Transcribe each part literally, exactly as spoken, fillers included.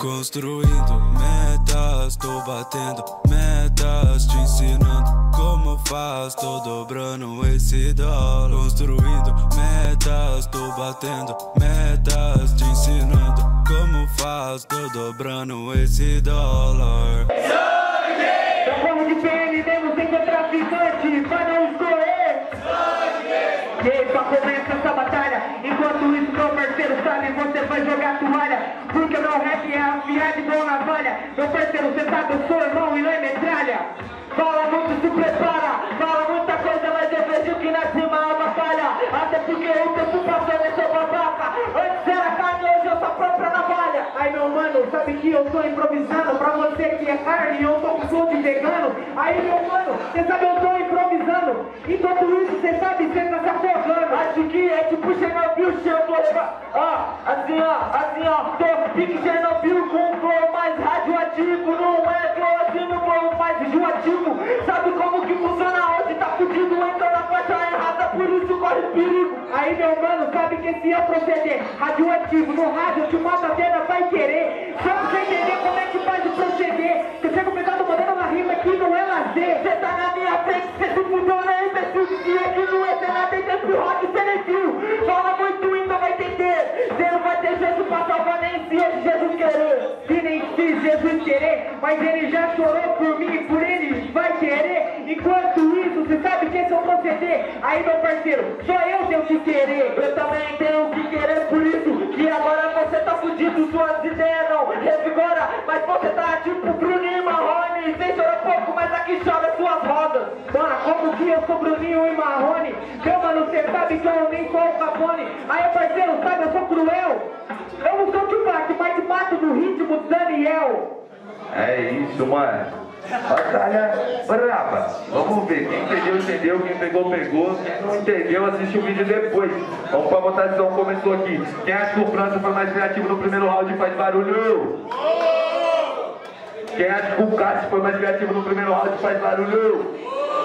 Construindo metas, tô batendo metas, te ensinando como faz, tô dobrando esse dólar. Construindo metas, tô batendo metas, te ensinando como faz, tô dobrando esse dólar. Sangue! Da forma de P M mesmo sem ser traficante, pra não escorrer. Sangue! E aí, pra começar essa batalha, enquanto isso meu parceiro sabe, você vai jogar toalha. Porque meu rap é afiado igual navalha. Meu parceiro, você sabe, eu sou irmão e não é metralha. Fala muito, se prepara, fala muita coisa, mas eu vejo que na cima é uma falha. Até porque o tempo passou nessa babaca. Antes era carne, hoje eu sou a própria navalha. Aí meu mano, sabe que eu tô improvisando. Pra você que é carne, eu tô com flow de vegano. Aí meu mano, você sabe, eu tô improvisando. Enquanto isso, você sabe, você tá se afogando. Acho que é tipo Chernobyl, se eu vou levar. Ó, assim ó, assim ó, tô pique Chernobyl com um flow mais radioativo. Não é flow assim, no flow mais enjoativo. Sabe como que funciona hoje? Tá fudido, entra na faixa errada, por isso corre perigo. Aí meu mano, sabe que esse é o proceder radioativo, no rádio te mata a tela, vai querer. Só pra você entender como é que faz o proceder. Você chega pegando modelo na rima que não é lazer. Você tá na minha frente, você se fudeu, né, imbecil? Que aqui não é cena, tem tempo rock, você nem viu. Fala muito, então vai entender. Você não vai ter jeito pra salvar nem se esse Jesus querer. Se nem se Jesus querer, mas ele já chorou por mim e por ele vai querer. Enquanto isso, você sabe que esse é o proceder. Aí meu parceiro, só eu tenho que querer. Eu também tenho que querer, por isso que agora você tá fudido. Suas ideias não revigora, mas você tá tipo Bruninho e Marrone. Vem chorar pouco, mas aqui chora suas rodas. Mano, como que eu sou Bruninho e Marrone? Meu mano, você sabe que eu nem sou o Capone. Aí parceiro, sabe, eu sou cruel. Eu não sou Tupac, mas mato no ritmo Daniel. É isso, mano. Batalha braba. Vamos ver. Quem entendeu, entendeu. Quem pegou, pegou. Quem não entendeu, assiste o vídeo depois. Vamos pra votação. Começou aqui. Quem acha que o França foi mais criativo no primeiro round faz barulho? Quem acha que o Cássio foi mais criativo no primeiro round faz barulho?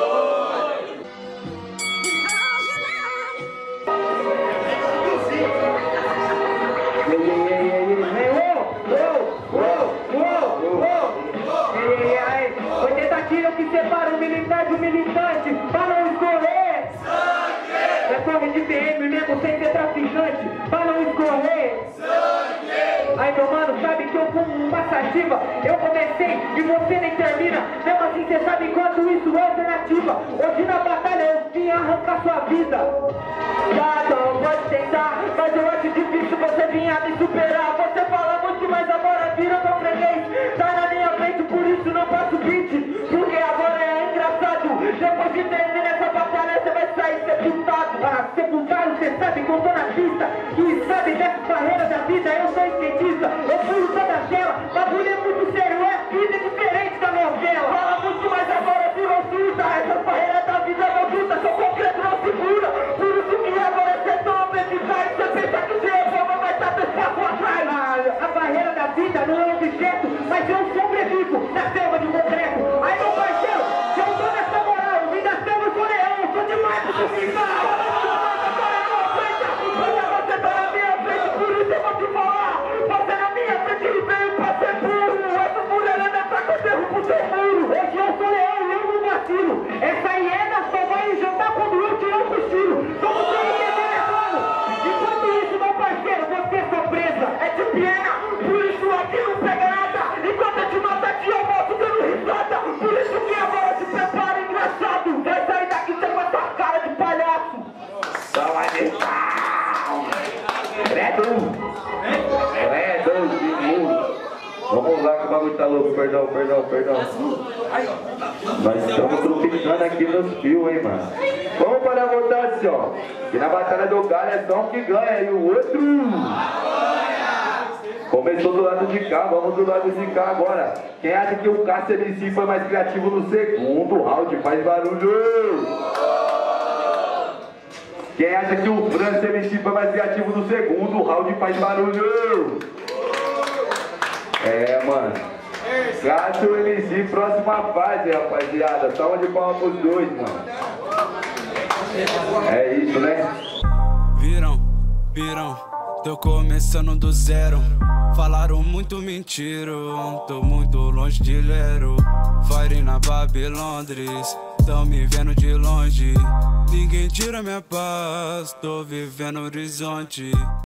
Tiro que separa o militante do militante pra não escorrer. Sangue! É corre de P M mesmo sem ser traficante pra não escorrer. Sangue! Aí meu mano, sabe que eu fumo uma sativa. Eu comecei e você nem termina. Mesmo assim cê sabe quanto isso é alternativa. Hoje na batalha eu vim arrancar sua vida. Já não pode tentar, mas eu acho difícil você vir a me superar. Você fala muito, mas agora vira meu freguês. Tá na minha frente, por isso não passo beat. Porque agora é engraçado. Depois de terminar essa batalha, você vai sair sepultado. Ah, sepultado, você sabe que eu tô na pista. E sabe dessas barreiras da vida, eu sou skatista. Eu fui toda tela, bagulho é muito sério. É vida diferente da novela. Fala muito, mas agora virou surda. Essas barreiras da vida não luta, só concreto não segura. Por isso que agora você toma esse sai. Você pensa que você é bomba, mas tá dois passos atrás. Ah, a barreira da vida não é objeto, mas eu sobrevivo na selva de concreto. Aí meu parceiro, se eu tô nessa moral, me dá selva, eu sou leão, eu sou demais pra ficar. Você tá na minha frente, por isso eu vou te falar. Você na minha frente, ele veio pra ser burro. Essa muralha não é pra que eu derrubo o seu muro. Hoje eu sou leão e eu não vacilo. Essa hiena só vai jantar quando eu tirar o cochilo. Só você entender, mano. Enquanto isso, meu parceiro, você é sua presa. É de pena, por isso aqui não pega nada. Enquanto eu te mato aqui, eu volto dando risada. Por isso que agora se prepara, engraçado. Vai sair daqui sem com essa cara de palhaço. Toma de pau. Credo. Credo de muro. Vamos lá que o bagulho tá louco. Perdão, perdão, perdão. Nós estamos tropicando aqui nos fios, hein, mano. Vamos para a votação. Que na batalha do galho é só um que ganha e o outro... Começou do lado de cá, vamos do lado de cá agora. Quem acha que o Cássio M C foi mais criativo no segundo round faz barulho? Quem acha que o França M C foi mais criativo no segundo round faz barulho? É, mano. Cássio M C, próxima fase, rapaziada. Salva de palmas pros dois, mano. É isso, né? Virão, virão, tô começando do zero. Falaram muito mentira, tô muito longe de Lero. Fire na Babilôndres, tão me vendo de longe. Ninguém tira minha paz, tô vivendo horizonte.